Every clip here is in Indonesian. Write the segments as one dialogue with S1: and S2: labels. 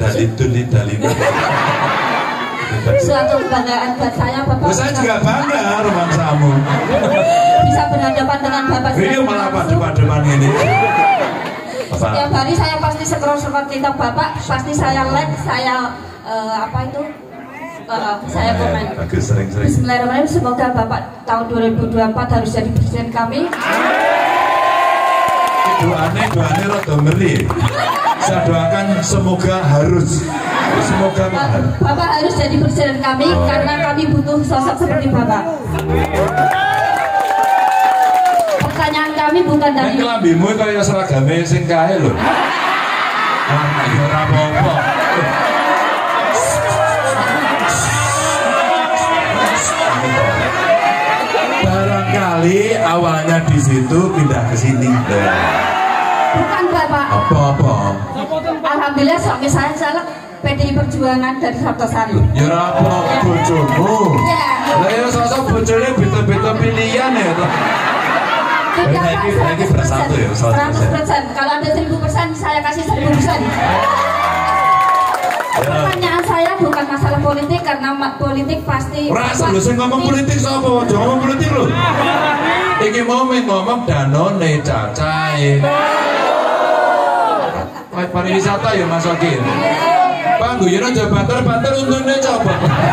S1: Dalina.
S2: Suatu kebanggaan buat saya, Bapak.
S1: Saya juga bangga romansamu.
S2: Bisa berhadapan dengan Bapak.
S1: Ini malah depan ini.
S2: Setiap hari saya pasti scroll TikTok Bapak, pasti saya like, saya saya komen.
S1: Bagus, sering-sering.
S2: Bismillahirrahmanirrahim. Semoga Bapak tahun 2024 harus jadi presiden kami.
S1: Doanya rada ngeri. Saya doakan semoga harus. Semoga
S2: Bapak harus jadi presiden kami karena kami butuh sosok seperti Bapak. Pertanyaan kami bukan dari
S1: kelambimu kayak seragame sing kae lho. Ya ora apa-apa. Barangkali awalnya di situ pindah ke sini.
S2: Bukan Bapak.
S1: Apa-apa?
S2: Alhamdulillah suami saya caleg PDI Perjuangan dari Sartosari.
S1: Ya apa bojomu?
S2: Iya.
S1: Lah ya sosok bojone beda-beda pilihan ya toh. Lagi bersatu ya
S2: 100%. Kalau ada 1000% saya kasih 1000%. Pertanyaan saya bukan masalah politik karena politik pasti.
S1: Rasa lu sing ngomong politik sapa? Jangan ngomong politik lho. Iki mau ngomong danone cacahe. Pariwisata ya Mas Oki. Pangguyon aja banter untune coba.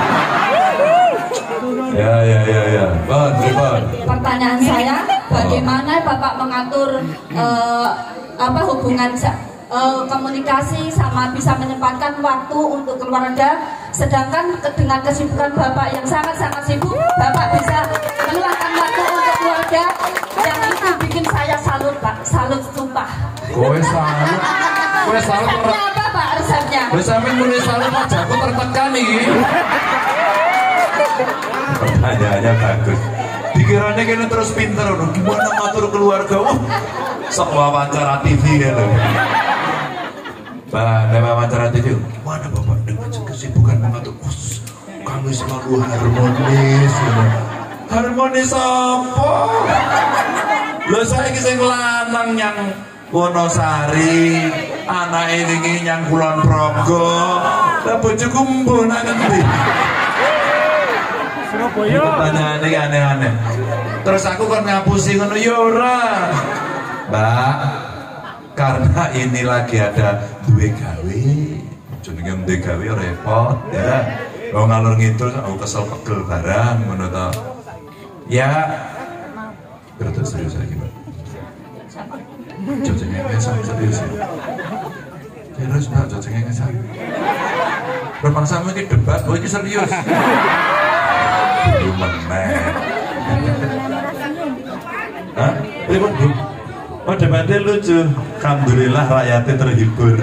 S1: Ya. Bon.
S2: Pertanyaan saya, bagaimana Bapak mengatur hubungan komunikasi sama bisa menyempatkan waktu untuk keluarga, sedangkan dengan kesibukan Bapak yang sangat-sangat sibuk, Bapak bisa meluangkan waktu untuk keluarga yang itu bikin saya salut, Pak. Salut sumpah.
S1: Kowe salut.
S2: Resepnya apa Pak resepnya?
S1: Wis sampeyan muni salut wajahku tertekan iki. Pertanyaannya bagus. Pikirannya kene terus pinter lho. Gimana ngatur keluarga? Sok wawancara TV gitu. Wawancara TV. Gimana Bapak dengan kesibukan mengatur? Kami selalu harmonis. Harmonis apa? Lho saiki sing lanang yang Wonosari, anak ini yang Kulon Progo, lah bojoku mbok nang ngendi? Surabaya. Pertanyaan ini aneh-aneh. Terus aku kan ngapusi ngono ya ora. Mbak, karena ini lagi ada duwe gawe. Jenenge duwe gawe repot ya. Wong ngalur ngidul aku kesel pegel barang ngono to. Ya. Berarti serius lagi, Mbak. Jojengnya ngesang serius ya. Serius Mbak, jojengnya ngesang. Berpaksa ini debat, bahwa ini serius. Belum meneng. Hah? Ribut Bu? Oh debatnya lucu. Alhamdulillah rakyatnya terhibur.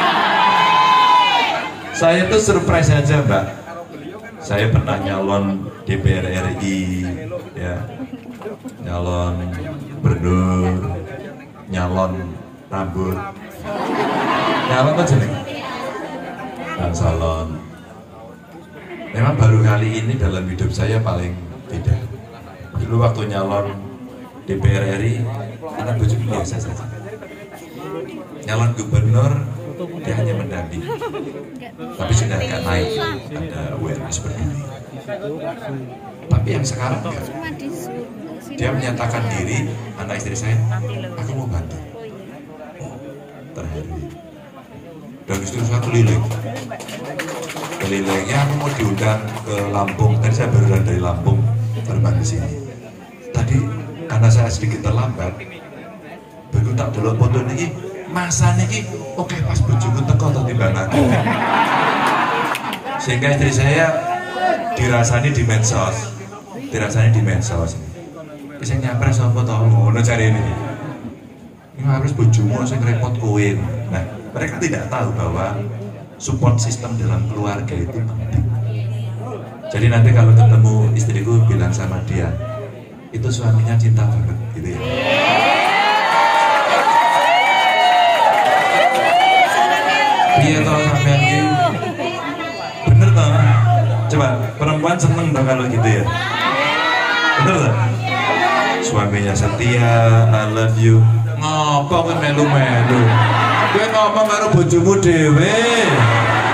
S1: Saya tuh surprise aja Mbak. Saya pernah nyalon DPR RI, ya, nyalon gubernur, nyalon rambut, nyalon aja nih, dan salon. Memang baru kali ini dalam hidup saya paling beda. Dulu waktu nyalon DPR RI, anak bojoku biasa saja. Nyalon gubernur, dia hanya mendampingi, tapi sudah agak naik, ada awareness peduli. Tapi yang sekarang enggak. Dia menyatakan diri, anak istri saya, aku mau bantu. Terharu. Dan istri saya keliling. Kelilingnya aku mau diundang ke Lampung. Tadi saya baru dari Lampung terbang ke sini. Tadi karena saya sedikit terlambat, baru tak dulu foto ini. Masanya ini, oke pas bojoku teko atau timbang aku. Sehingga istri saya dirasani di medsos. Saya nyamper sama foto ngono cari ini. Ini harus bojomu sing repot kowe. Nah, mereka tidak tahu bahwa support system dalam keluarga itu penting. Jadi nanti kalau ketemu istriku bilang sama dia, itu suaminya cinta banget gitu ya. Iya toh sampean iki. Bener toh? Coba perempuan seneng dong kalau gitu ya. Bener toh? Suaminya setia, I love you. Ngopo kowe melu-melu? Kowe ngomong karo bojomu dhewe.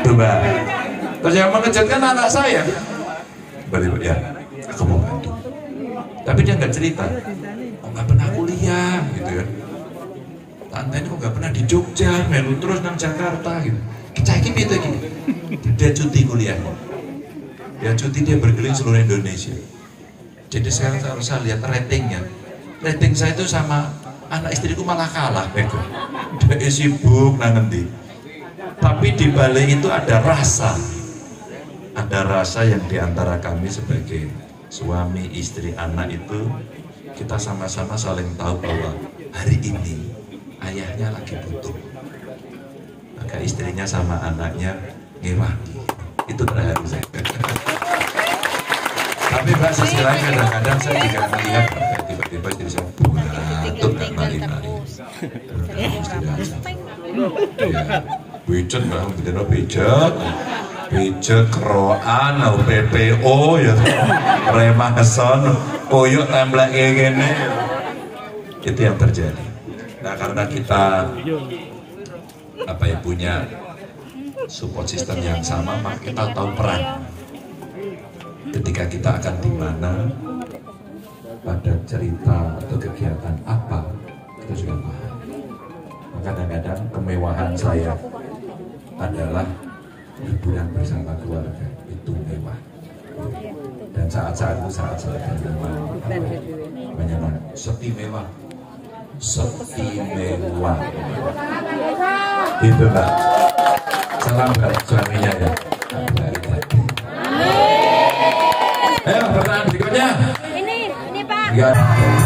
S1: tuh Mbak. Terus yang mengejutkan anak saya. Balik ya, aku mau bantu. Tapi dia nggak cerita. Oh nggak pernah kuliah gitu ya. Tante ini kok nggak pernah di Jogja, melu terus nang Jakarta gitu. Kita ini itu gini. Dia cuti kuliah. Dia cuti, dia berkeliling seluruh Indonesia. Jadi sekarang saya lihat ratingnya. Rating saya itu sama anak istriku malah kalah, bego. Dia sibuk nang ngendi. Tapi di balik itu ada rasa. Ada rasa yang diantara kami sebagai suami, istri, anak itu kita sama-sama saling tahu bahwa hari ini ayahnya lagi butuh. Maka istrinya sama anaknya ngewangi. Itu terharu saya. Tapi Mbak sisi lain kadang-kadang saya juga melihat tiba-tiba istri saya batuk dan lari-lari. Ya, pijet Mbak, bener pijet. Pijet keroan, PPO ya, remah keson, koyok templek kayak gini. Itu yang terjadi. Nah karena kita punya support system yang sama, maka kita tahu peran. Ketika kita akan di mana, pada cerita atau kegiatan apa, kita juga paham. Maka kadang-kadang kemewahan saya adalah liburan bersama keluarga, itu mewah. Dan saat-saat itu saat saya menyenang, setimewah. Itu Mbak. Salam buat suaminya ya. Ayo pertanyaan berikutnya.
S3: Ini Pak.
S1: Ya.